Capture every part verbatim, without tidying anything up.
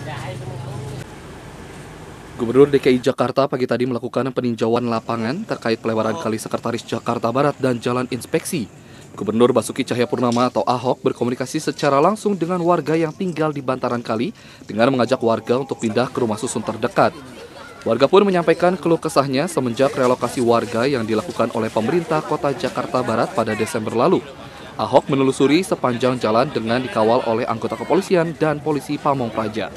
Gubernur D K I Jakarta pagi tadi melakukan peninjauan lapangan terkait pelebaran Kali Sekretaris Jakarta Barat dan Jalan Inspeksi. Gubernur Basuki Cahayapurnama atau Ahok berkomunikasi secara langsung dengan warga yang tinggal di bantaran kali dengan mengajak warga untuk pindah ke rumah susun terdekat. Warga pun menyampaikan keluh kesahnya semenjak relokasi warga yang dilakukan oleh pemerintah kota Jakarta Barat pada Desember lalu. Ahok menelusuri sepanjang jalan dengan dikawal oleh anggota kepolisian dan polisi Pamong Praja.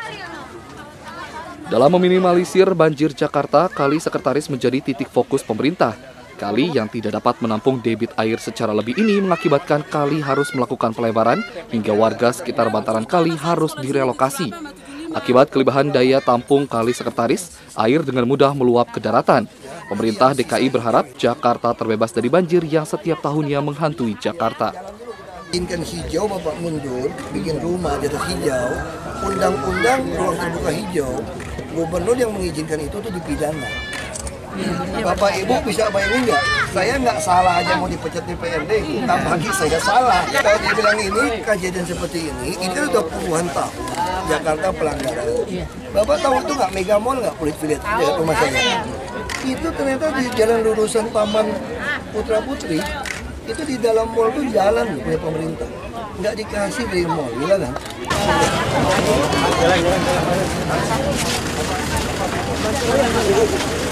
Dalam meminimalisir banjir Jakarta, Kali Sekretaris menjadi titik fokus pemerintah. Kali yang tidak dapat menampung debit air secara lebih ini mengakibatkan kali harus melakukan pelebaran hingga warga sekitar bantaran kali harus direlokasi. Akibat kelebihan daya tampung Kali Sekretaris, air dengan mudah meluap ke daratan. Pemerintah D K I berharap Jakarta terbebas dari banjir yang setiap tahunnya menghantui Jakarta. Izinkan hijau, Bapak mundur, bikin rumah di atas hijau, undang-undang ruang terbuka hijau, gubernur yang mengizinkan itu tuh dipidana. Bapak Ibu bisa bayangin nggak? Saya nggak salah aja mau dipecat di P R D, apalagi saya salah. Kalau dia bilang ini, kejadian seperti ini, ini kan udah puluhan tahun Jakarta pelanggaran. Bapak tahu itu nggak, Mega Mall nggak, Kulit Village, dekat rumah saya. Itu ternyata di jalan lurusan Taman Putra Putri, itu di dalam mall tuh jalan punya pemerintah, nggak dikasih dari mall, gila kan? Jalan, jalan, jalan.